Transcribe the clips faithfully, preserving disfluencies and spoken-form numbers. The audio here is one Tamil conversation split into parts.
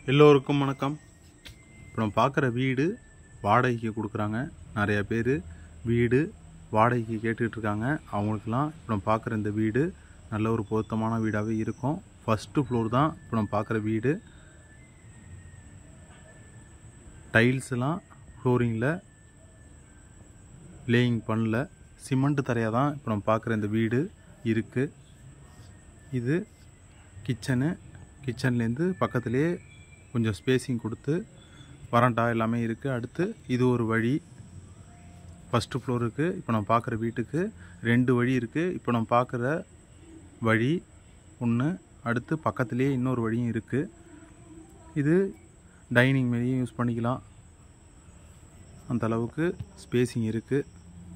எல்லோருக்கும் வணக்கம். இப்போ நம்ம பார்க்குற வீடு வாடகைக்கு கொடுக்குறாங்க. நிறையா பேர் வீடு வாடகைக்கு கேட்டுக்கிட்டு இருக்காங்க. அவங்களுக்கெல்லாம் இப்போ நம்ம பார்க்குற இந்த வீடு நல்ல ஒரு பொருத்தமான வீடாகவே இருக்கும். ஃபஸ்ட்டு ஃப்ளோர் தான் இப்போ நம்ம பார்க்குற வீடு. டைல்ஸ்லாம் ஃப்ளோரிங்கில் லேயிங் பண்ணல, சிமெண்ட் தரையாக தான் இப்போ நம்ம பார்க்குற இந்த வீடு இருக்குது. இது கிச்சனு. கிச்சன்லேருந்து பக்கத்துலேயே கொஞ்சம் ஸ்பேஸிங் கொடுத்து வராண்டா எல்லாமே இருக்குது. அடுத்து இது ஒரு வழி ஃபஸ்ட்டு ஃப்ளோருக்கு. இப்போ நம்ம பார்க்குற வீட்டுக்கு ரெண்டு வழி இருக்குது. இப்போ நம்ம பார்க்குற வழி ஒன்று, அடுத்து பக்கத்துலேயே இன்னொரு வழியும் இருக்குது. இது டைனிங் மாரியும் யூஸ் பண்ணிக்கலாம், அந்த அளவுக்கு ஸ்பேஸிங் இருக்குது.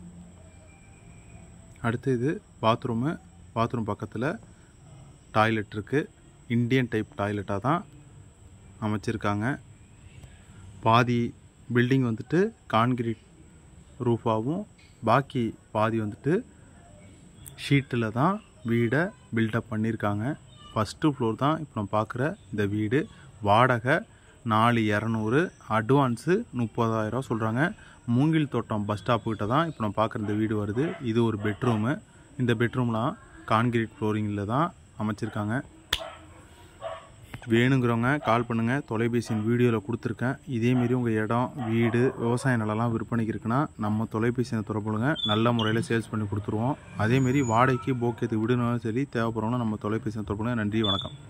அடுத்து இது பாத்ரூமு. பாத்ரூம் பக்கத்தில் டாய்லெட் இருக்குது. இந்தியன் டைப் டாய்லெட்டாக தான் அமைச்சிருக்காங்க. பாதி பில்டிங் வந்துட்டு கான்கிரீட் ரூஃபாகவும் பாக்கி பாதி வந்துட்டு ஷீட்டில் தான் வீடை பில்டப் பண்ணியிருக்காங்க. ஃபஸ்ட்டு ஃப்ளோர் தான் இப்போ நம்ம பார்க்குற இந்த வீடு. வாடகை நாலு இரநூறு, அட்வான்ஸு முப்பதாயிரம் சொல்கிறாங்க. மூங்கில் தோட்டம் பஸ் ஸ்டாப்புக்கிட்ட தான் இப்போ நம்ம பார்க்குற இந்த வீடு வருது. இது ஒரு பெட்ரூமு. இந்த பெட்ரூம்லாம் கான்கிரீட் ஃப்ளோரிங்கில் தான் அமைச்சிருக்காங்க. வேணுங்கிறவங்க கால் பண்ணுங்கள். தொலைபேசியின் வீடியோவில் கொடுத்துருக்கேன். இதேமாரி உங்கள் இடம், வீடு, விவசாய நிலம்லாம் விற்பனைக்கு இருக்குன்னா நம்ம தொலைபேசியை தொடர்புங்க. நல்ல முறையில் சேல்ஸ் பண்ணி கொடுத்துருவோம். அதேமாரி வாடகைக்கு போக்கியத்துக்கு விடணும் சரி தேவைப்படுறோன்னா நம்ம தொலைபேசியை தொடர்புங்க. நன்றி, வணக்கம்.